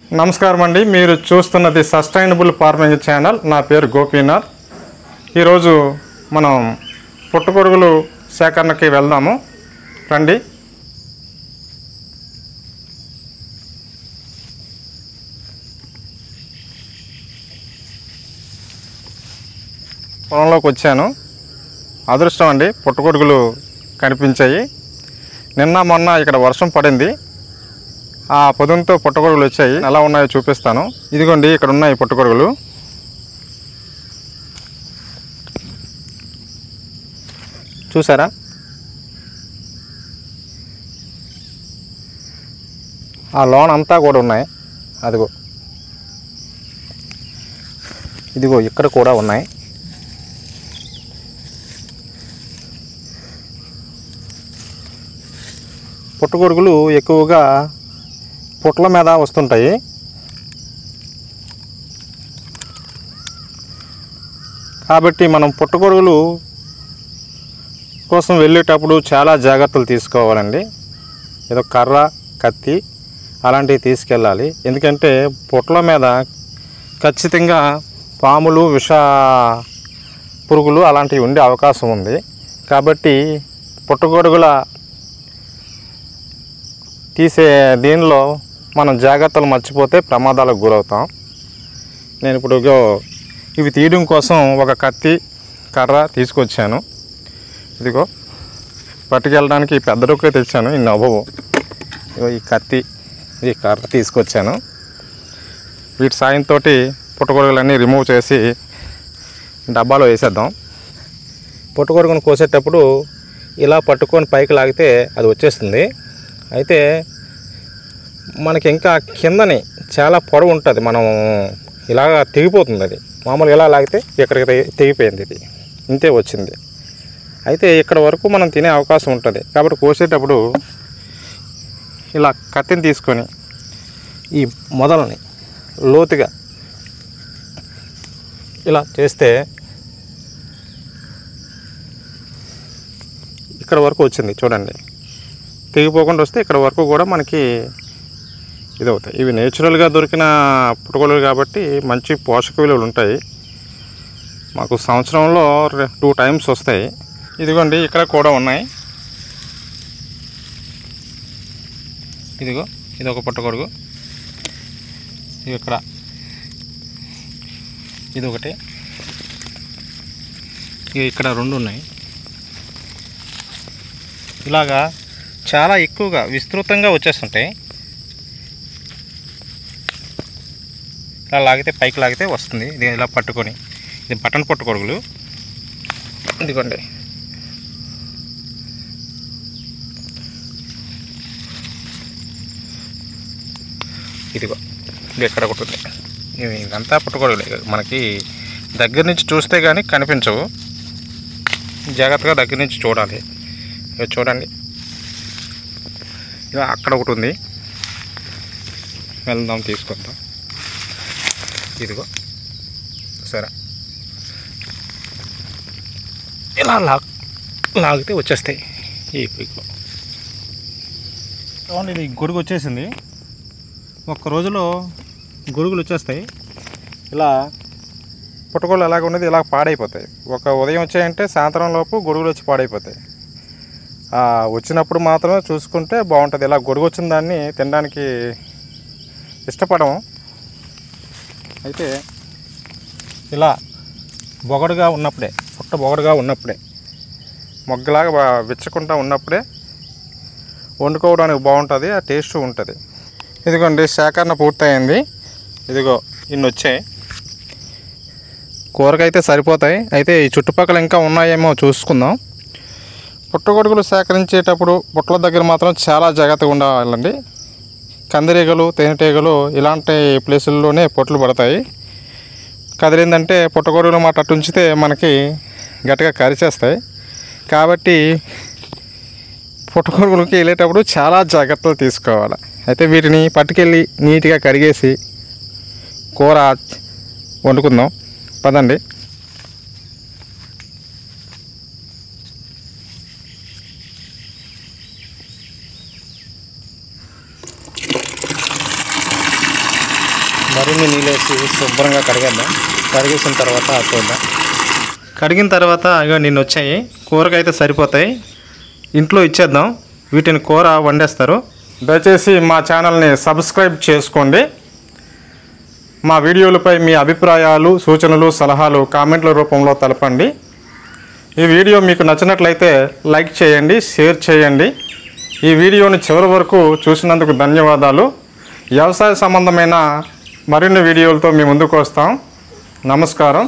నమస్కారం అండి. మీరు చూస్తున్నది సస్టైనబుల్ ఫార్మింగ్ ఛానల్. నా పేరు గోపీనాథ్. ఈరోజు మనం పుట్టగొడుగులు సేకరణకి వెళ్దాము రండి. పొలంలోకి వచ్చాను. అదృష్టం అండి, పుట్టగొడుగులు కనిపించాయి. నిన్న మొన్న ఇక్కడ వర్షం పడింది. ఆ పొదంతో పుట్టగొడుగులు వచ్చాయి. ఎలా ఉన్నాయో చూపిస్తాను. ఇదిగోండి, ఇక్కడ ఉన్నాయి పుట్టగొడుగులు. చూసారా? ఆ లోన్ అంతా కూడా ఉన్నాయి. అదిగో ఇదిగో ఇక్కడ కూడా ఉన్నాయి. పుట్టగొడుగులు ఎక్కువగా పుట్ల మీద వస్తుంటాయి. కాబట్టి మనం పుట్టగొడుగులు కోసం వెళ్ళేటప్పుడు చాలా జాగ్రత్తలు తీసుకోవాలండి. ఏదో కర్ర, కత్తి అలాంటివి తీసుకెళ్ళాలి. ఎందుకంటే పుట్ల మీద ఖచ్చితంగా పాములు, విష పురుగులు అలాంటివి ఉండే అవకాశం ఉంది. కాబట్టి పుట్టగొడుగుల తీసే దీనిలో మనం జాగ్రత్తలు మర్చిపోతే ప్రమాదాలకు గురవుతాం. నేను ఇప్పుడు ఇవి తీయడం కోసం ఒక కత్తి, కర్ర తీసుకొచ్చాను. ఇదిగో పట్టుకెళ్ళడానికి పెద్ద రొక్కే తెచ్చాను. ఈ నవ్వు, ఈ కత్తి, ఈ కర్ర తీసుకొచ్చాను. వీటి సాయంతో పుట్టగొడుగులన్నీ రిమూవ్ చేసి డబ్బాలో వేసేద్దాం. పుట్టగొడుగును కోసేటప్పుడు ఇలా పట్టుకొని పైకి లాగితే అది వచ్చేస్తుంది. అయితే మనకి ఇంకా కిందని చాలా పొడవు ఉంటుంది. మనం ఇలాగా తెగిపోతుంది. అది మామూలుగా ఇలా లాగితే ఇక్కడికి తెగిపోయింది. ఇది ఇంతే వచ్చింది. అయితే ఇక్కడ వరకు మనం తినే అవకాశం ఉంటుంది. కాబట్టి కోసేటప్పుడు ఇలా కత్తిని తీసుకొని ఈ మొదలని లోతుగా ఇలా చేస్తే ఇక్కడ వరకు వచ్చింది. చూడండి, తెగిపోకుండా వస్తే ఇక్కడ వరకు కూడా మనకి ఇది అవుతాయి. ఇవి నేచురల్గా దొరికిన పుట్టగొడుగులు కాబట్టి మంచి పోషక విలువలు ఉంటాయి. మాకు సంవత్సరంలో 2 టైమ్స్ వస్తాయి. ఇదిగోండి, ఇక్కడ కూడా ఉన్నాయి. ఇదిగో ఇది ఒక పుట్టగొడుగు. ఇది ఇక్కడ ఇది ఒకటి, ఇక్కడ 2 ఉన్నాయి. ఇలాగా చాలా ఎక్కువగా విస్తృతంగా వచ్చేస్తుంటాయి. ఇలా లాగితే, పైకి లాగితే వస్తుంది. ఇది ఇలా పట్టుకొని, ఇది బటన్ పుట్టగొడుగులు. ఇదిగోండి, ఇదిగో ఇది ఎక్కడ ఒకటి ఉంది. ఇదంతా పుట్టగొడుగులే. మనకి దగ్గర నుంచి చూస్తే కానీ కనిపించవు. జాగ్రత్తగా దగ్గర నుంచి చూడాలి. చూడండి, ఇలా అక్కడ ఒకటి ఉంది. వెళ్దాం, తీసుకొద్దాం. ఇదిగో సరే, ఇలా లాగితే వచ్చేస్తాయి. ఈ పీక్లో ఇది గొడుగు వచ్చేసింది. ఒక్క రోజులో గొడుగులు వచ్చేస్తాయి. ఇలా పుట్టగొడుగులు ఎలాగ ఉన్నది, ఇలా పాడైపోతాయి. ఒక ఉదయం వచ్చాయంటే సాయంత్రం లోపు గొడుగులు వచ్చి పాడైపోతాయి. వచ్చినప్పుడు మాత్రమే చూసుకుంటే బాగుంటుంది. ఇలా గొడుగు వచ్చిన దాన్ని తినడానికి ఇష్టపడము. అయితే ఇలా బొగడుగా ఉన్నప్పుడే, పుట్ట బొగడుగా ఉన్నప్పుడే, మొగ్గలాగా విచ్చకుండా ఉన్నప్పుడే వండుకోవడానికి బాగుంటుంది. ఆ టేస్ట్ ఉంటుంది. ఇదిగోండి, సేకరణ పూర్తయింది. ఇదిగో ఇన్ని వచ్చాయి. కూరకైతే సరిపోతాయి. అయితే ఈ చుట్టుపక్కల ఇంకా ఉన్నాయేమో చూసుకుందాం. పుట్టగొడుగులు సేకరించేటప్పుడు పుట్టల దగ్గర మాత్రం చాలా జాగ్రత్తగా ఉండాలండి. కందిరీగలు, తేనెటీగలు ఇలాంటి ప్లేసుల్లోనే పొట్లు పడతాయి. కదిలిందంటే పుట్టగొడుగులు మాట అట్టు ఉంచితే మనకి గట్టిగా కరిచేస్తాయి. కాబట్టి పుట్టగొడుగులకి వెళ్ళేటప్పుడు చాలా జాగ్రత్తలు తీసుకోవాలి. అయితే వీటిని పట్టుకెళ్ళి నీట్గా కడిగేసి కూర వండుకుందాం. పదండి. మరిన్ని నీళ్ళు వేసి శుభ్రంగా కడిగేద్దాం. కడిగేసిన తర్వాత చూద్దాం. కడిగిన తర్వాత ఇక నిన్న వచ్చాయి, కూరకైతే సరిపోతాయి, ఇంట్లో ఇచ్చేద్దాం. వీటిని కూర వండేస్తారు. దయచేసి మా ఛానల్ని సబ్స్క్రైబ్ చేసుకోండి. మా వీడియోలపై మీ అభిప్రాయాలు, సూచనలు, సలహాలు కామెంట్ల రూపంలో తెలపండి. ఈ వీడియో మీకు నచ్చినట్లయితే లైక్ చేయండి, షేర్ చేయండి. ఈ వీడియోని చివరి వరకు చూసినందుకు ధన్యవాదాలు. వ్యవసాయ సంబంధమైన మరిన్ని వీడియోలతో మీ ముందుకు వస్తాం. నమస్కారం.